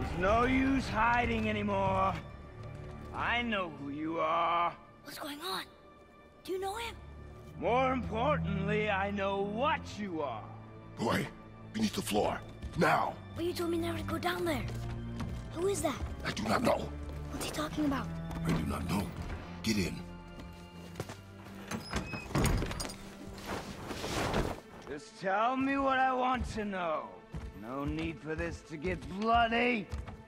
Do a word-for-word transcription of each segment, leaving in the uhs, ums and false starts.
There's no use hiding anymore. I know who you are. What's going on? Do you know him? More importantly, I know what you are. Boy, beneath the floor. Now! But you told me never to go down there. Who is that? I do not know. What's he talking about? I do not know. Get in. Just tell me what I want to know. No need for this to get bloody.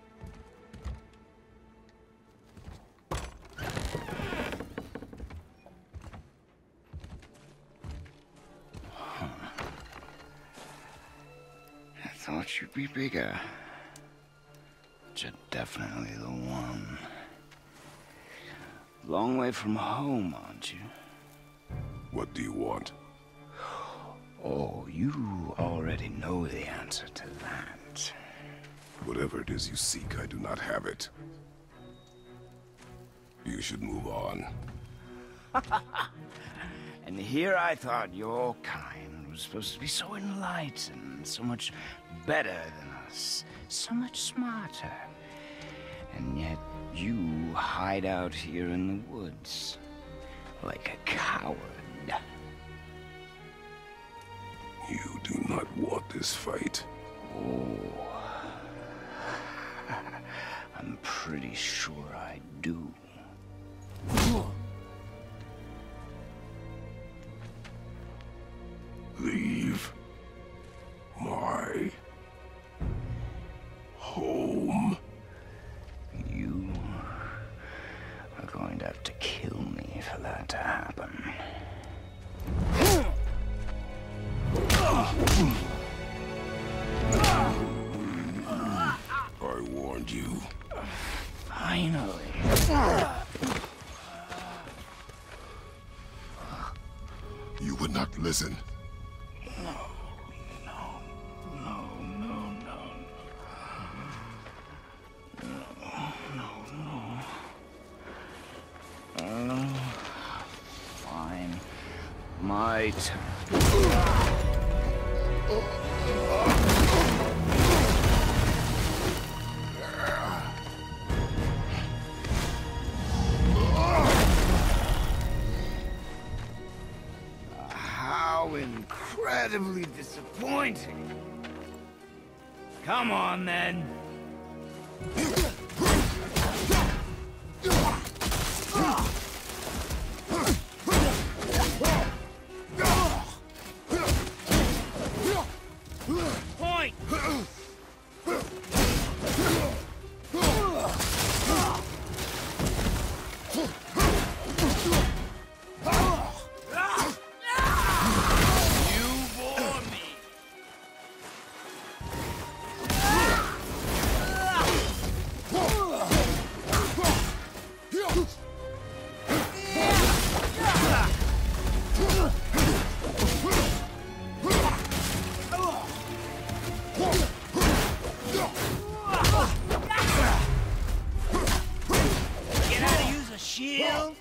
I thought you'd be bigger. But you're definitely the one. Long way from home, aren't you? What do you want? Oh, you already know the answer to that. Whatever it is you seek, I do not have it. You should move on. And here I thought your kind was supposed to be so enlightened, so much better than us, so much smarter. And yet you hide out here in the woods, like a coward. You do not want this fight. Oh, I'm pretty sure I do. Leave my home. You are going to have to kill me for that to happen. I warned you. Finally. You would not listen. No, no, no, no, no. No, no, no. Uh, fine. My turn. How incredibly disappointing. Come on, then. Point! Shield?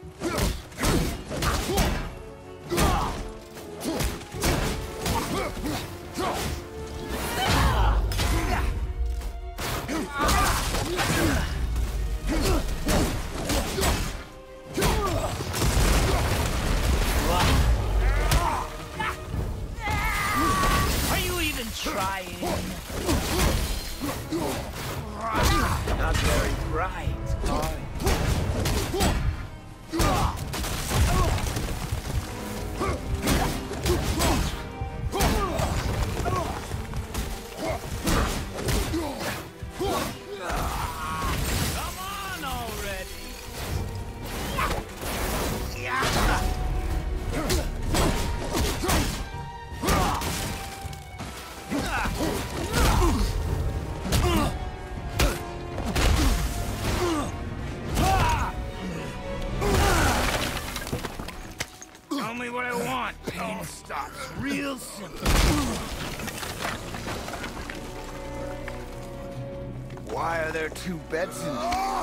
Are you even trying? Not very bright, are you? Tell me what I want. Pain stops real simple. Why are there two beds in here?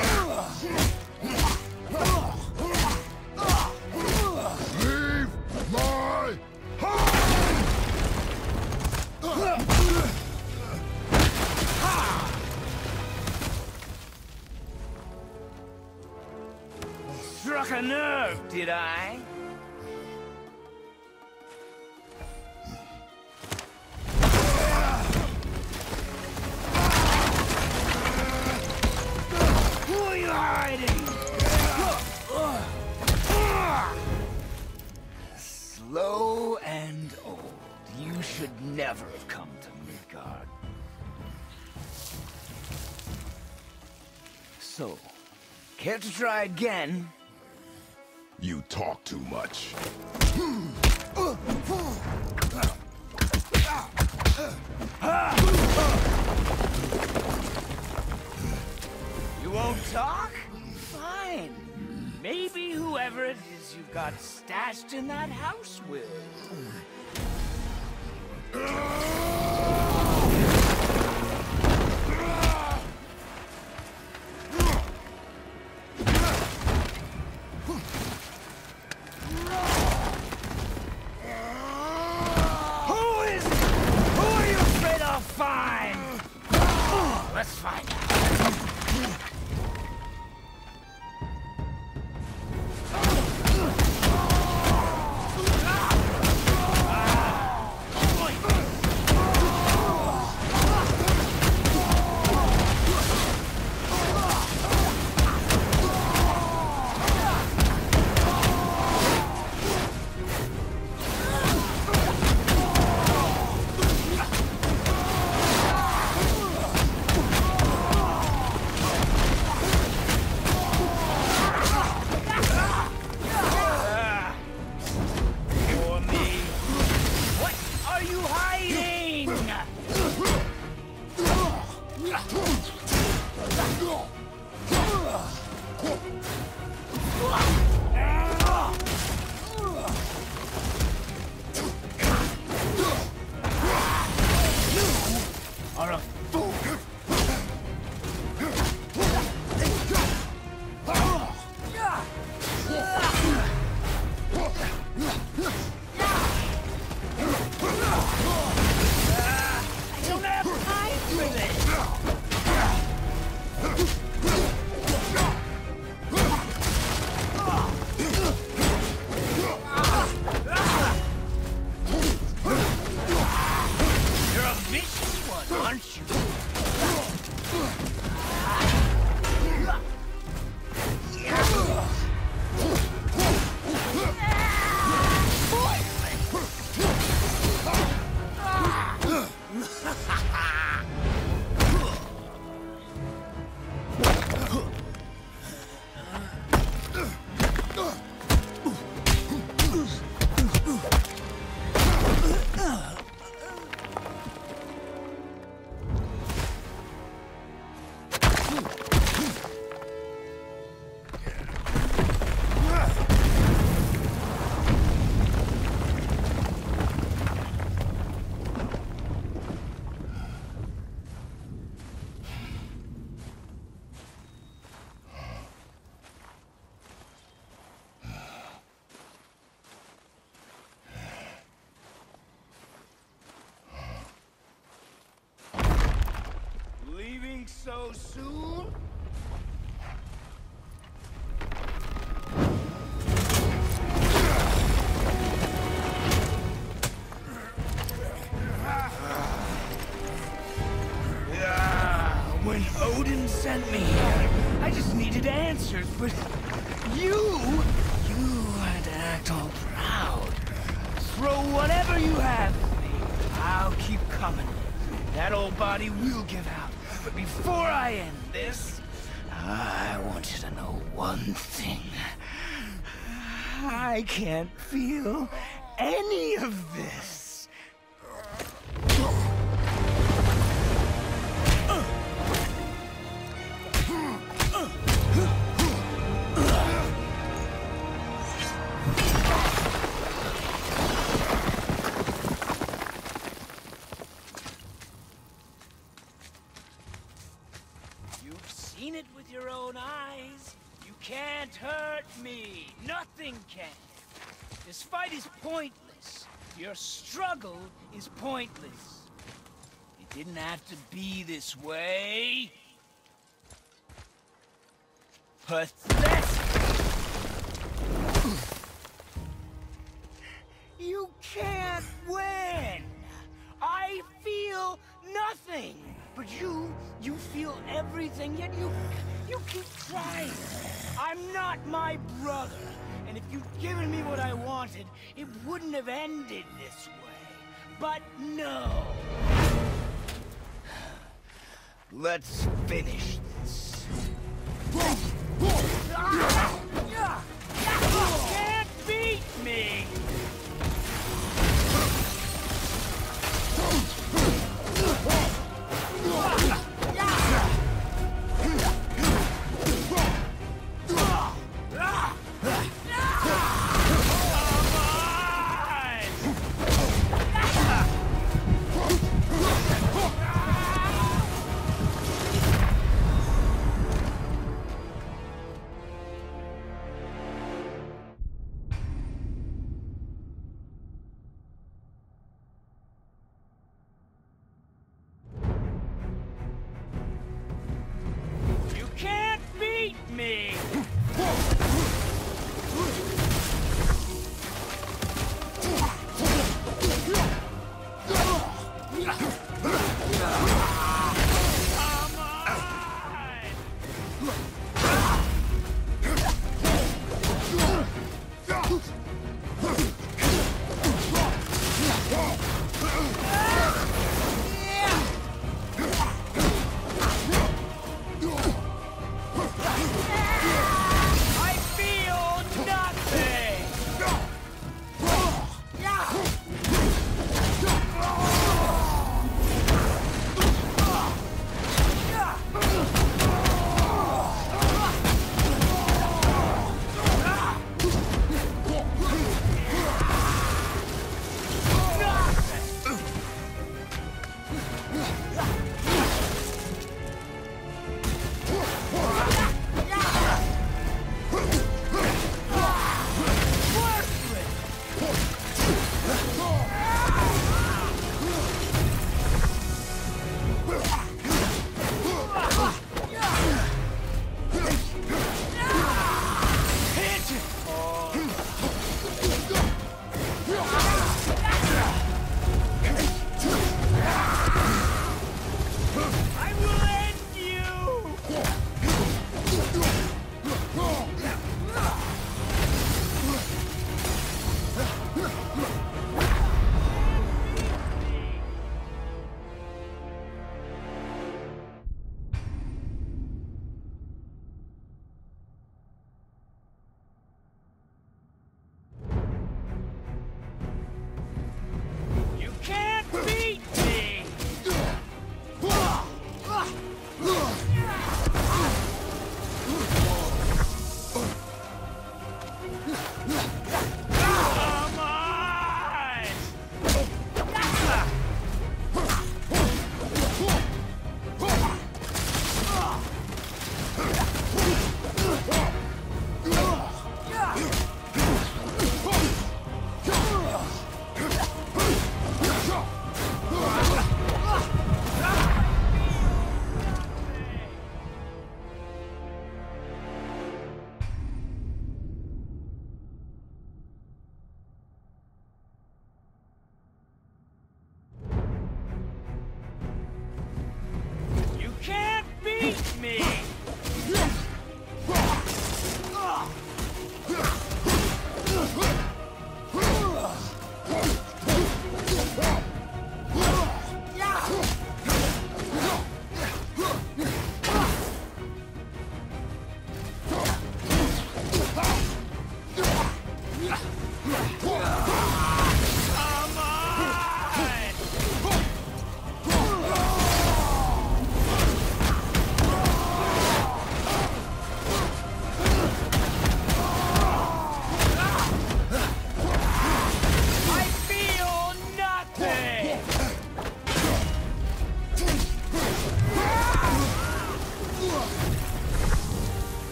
Leave nerve, did I? Who are you hiding? Slow and old. You should never have come to Midgard. So, care to try again? You talk too much. You won't talk? Fine. Maybe whoever it is you've got stashed in that house will. Who is it? Who are you afraid I'll find? Let's find out. So soon? When Odin sent me here, I just needed answers, but you, you had to act all proud. Throw whatever you have at me. I'll keep coming. That old body will give out. But before I end this, I want you to know one thing. I can't feel any of this. Seen it with your own eyes. You can't hurt me. Nothing can. This fight is pointless. Your struggle is pointless. It didn't have to be this way. Pathetic. You can't win! I feel nothing! But you, you feel everything, yet you, you keep trying. I'm not my brother, and if you'd given me what I wanted, it wouldn't have ended this way. But no! Let's finish this. You can't beat me!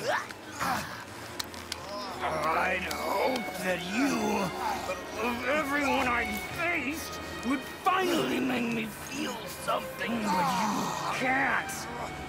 I'd hope that you, of everyone I faced, would finally make me feel something, but you can't.